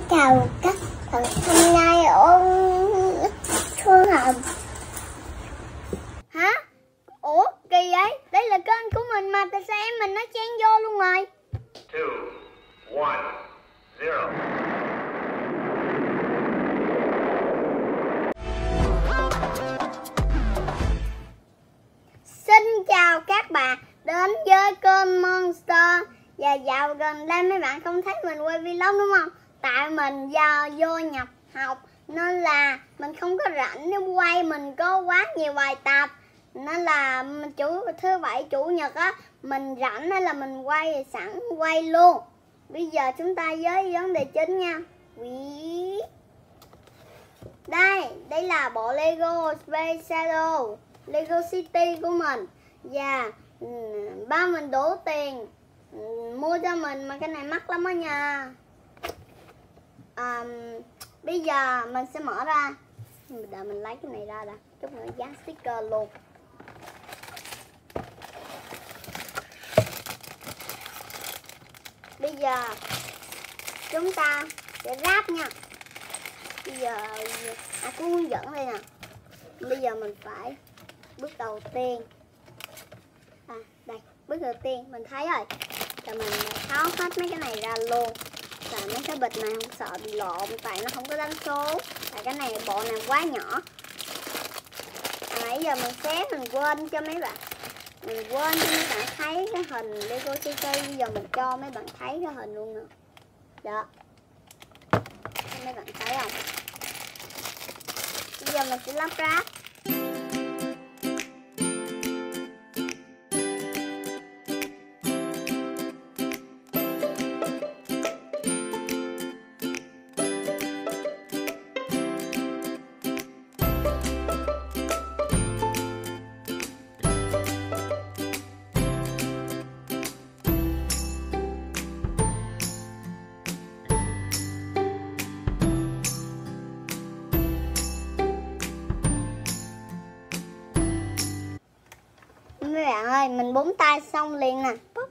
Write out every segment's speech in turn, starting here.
chào các bạn, hôm nay ở Phương Hồng. Hả? Ủa kỳ vậy? Đây là kênh của mình mà tại sao em mình nó chen vô luôn rồi? 2, 1, 0. Xin chào các bạn đến với kênh Monster. Và dạo gần đây mấy bạn không thấy mình quay vlog đúng không? Tại mình giờ vô nhập học nên là mình không có rảnh để quay, mình có quá nhiều bài tập. Nên là thứ bảy chủ nhật á mình rảnh nên là mình sẵn quay luôn. Bây giờ chúng ta với vấn đề chính nha. Đây là bộ Lego Space Shadow Lego City của mình. Và ba mình đủ tiền mua cho mình mà cái này mắc lắm đó nha. Bây giờ mình sẽ mở ra. Đợi mình lấy cái này ra đã, chút nữa dán sticker luôn. Bây giờ chúng ta sẽ ráp nha. Bây giờ có hướng dẫn đây nè. Bây giờ mình phải bước đầu tiên. Đây, bước đầu tiên mình thấy rồi. Rồi mình tháo hết mấy cái này ra luôn. Và mấy cái bịch này không sợ bị lộn, tại nó không có đánh số. Tại cái này bộ này quá nhỏ. Nãy giờ mình xé mình quên cho mấy bạn. Mình quên cho mấy bạn thấy cái hình Lego City. Bây giờ mình cho mấy bạn thấy cái hình luôn nè. Đó, mấy bạn thấy không? Bây giờ mình sẽ lắp ráp. Mấy bạn ơi, mình búng tay xong liền nè.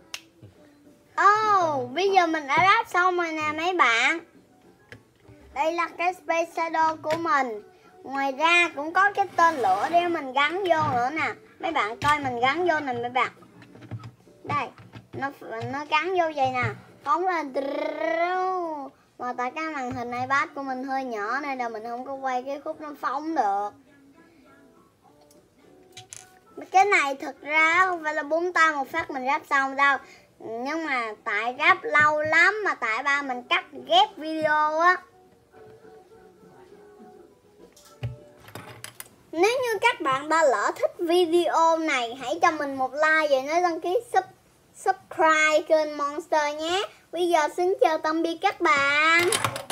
Bây giờ mình đã ráp xong rồi nè mấy bạn. Đây là cái Space Shadow của mình. Ngoài ra cũng có cái tên lửa để mình gắn vô nữa nè. Mấy bạn coi mình gắn vô nè mấy bạn. Đây, nó gắn vô vậy nè. Phóng lên. Mà tại cái màn hình iPad của mình hơi nhỏ nên là mình không có quay cái khúc nó phóng được. Cái này thực ra không phải là búng tay một phát mình ráp xong đâu. Nhưng mà tại ráp lâu lắm mà tại ba mình cắt ghép video á. Nếu như các bạn đã lỡ thích video này, hãy cho mình một like và nhớ đăng ký subscribe kênh Monster nhé. Bây giờ xin chào tạm biệt các bạn.